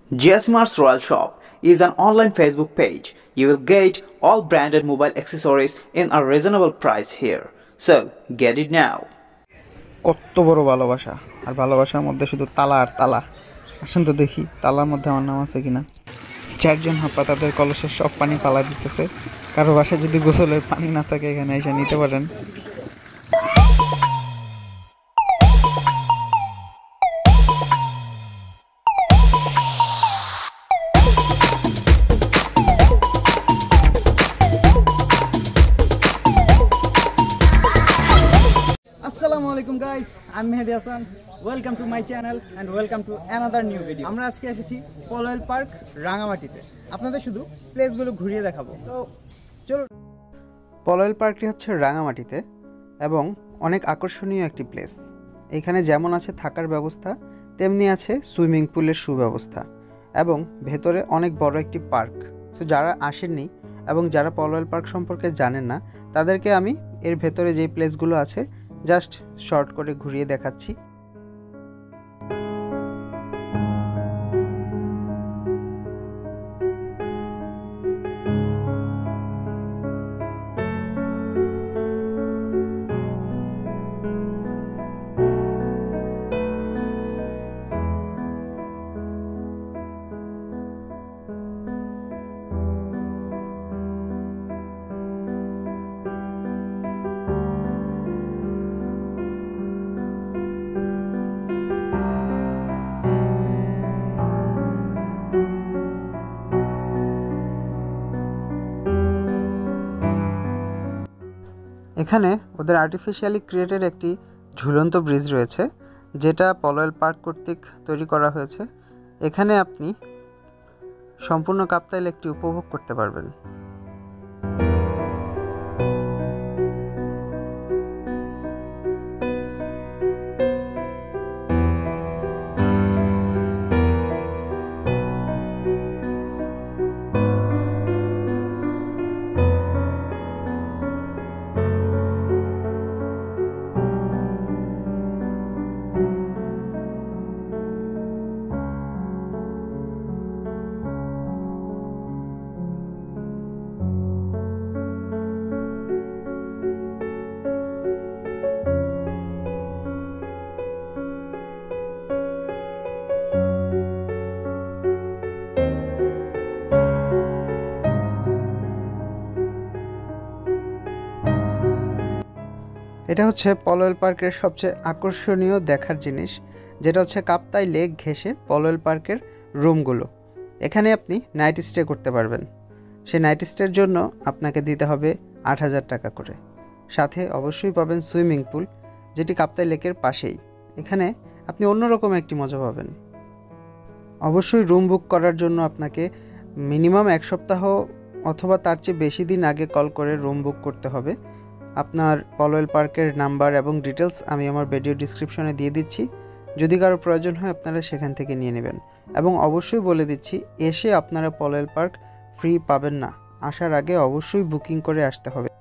JSmart's Royal Shop is an online Facebook page. You will get all branded mobile accessories in a reasonable price here. So, get it now. কত বড় ভালোবাসা আর ভালোবাসার মধ্যে শুধু তালা আর তালা। আসেন তো দেখি তালার মধ্যে আমার নাম আছে কিনা। চারজন হাপ্পা তাদের কলসের সব পানি পালা দিতেছে। কারো বাসায় যদি গোসলের পানি না থাকে এখানে এসে নিতে পারেন। Assalamualaikum guys, I'm Mehdi Hassan. Welcome to my channel and welcome to another new video. আমরা আজকে এসেছি পলয়েল পার্ক রাঙামাটিতে। আপনাদের শুধু প্লেসগুলো ঘুরিয়ে দেখাবো। তো চলো। পলয়েল পার্কটি হচ্ছে রাঙামাটিতে এবং অনেক আকর্ষণীয় একটি প্লেস। এখানে যেমন আছে থাকার ব্যবস্থা তেমনি আছে সুইমিং পুলের সুব্যবস্থা এবং ভেতরে অনেক বড় একটি পার্ক। সো যারা আসেননি এবং যারা পলয়েল পার্ক সম্পর্কে জানেন না তাদেরকে আমি এর ভেতরে যে প্লেসগুলো আছে জাস্ট শর্ট করে ঘুরিয়ে দেখাচ্ছি। এখানে ওদের আর্টিফিশিয়ালি ক্রিয়েটেড একটি ঝুলন্ত ব্রিজ রয়েছে যেটা পলয়েল পার্ক কর্তৃক তৈরি করা হয়েছে। এখানে আপনি সম্পূর্ণ কাপ্তাই লেকটি উপভোগ করতে পারবেন। এটা হচ্ছে পলয়েল পার্কের সবচেয়ে আকর্ষণীয় দেখার জিনিস, যেটা হচ্ছে কাপ্তাই লেক ঘেঁষে পলয়েল পার্কের রুমগুলো। এখানে আপনি নাইট স্টে করতে পারবেন। সেই নাইট স্টের জন্য আপনাকে দিতে হবে ৮,০০০ টাকা করে। সাথে অবশ্যই পাবেন সুইমিং পুল, যেটি কাপ্তাই লেকের পাশেই। এখানে আপনি অন্যরকম একটি মজা পাবেন। অবশ্যই রুম বুক করার জন্য আপনাকে মিনিমাম ১ সপ্তাহ অথবা তার চেয়ে বেশি দিন আগে কল করে রুম বুক করতে হবে। আপনার পলয়েল পার্কের নাম্বার এবং ডিটেলস আমি আমার ভিডিও ডিসক্রিপশনে দিয়ে দিচ্ছি। যদি কারো প্রয়োজন হয় আপনারা সেখান থেকে নিয়ে নেবেন। এবং অবশ্যই বলে দিচ্ছি, এসে আপনারা পলয়েল পার্ক ফ্রি পাবেন না। আসার আগে অবশ্যই বুকিং করে আসতে হবে।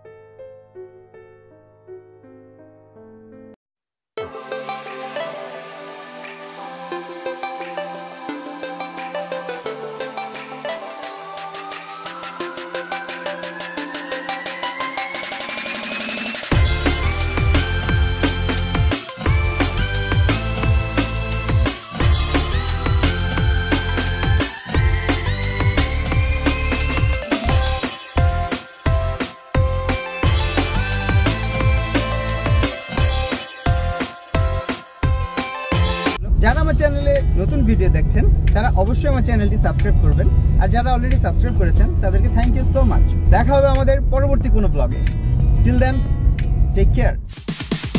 যারা আমার চ্যানেলে নতুন ভিডিও দেখছেন তারা অবশ্যই আমার চ্যানেলটি সাবস্ক্রাইব করবেন, আর যারা অলরেডি সাবস্ক্রাইব করেছেন তাদেরকে থ্যাংক ইউ সো মাচ। দেখা হবে আমাদের পরবর্তী কোনো ব্লগে। Till then, take care.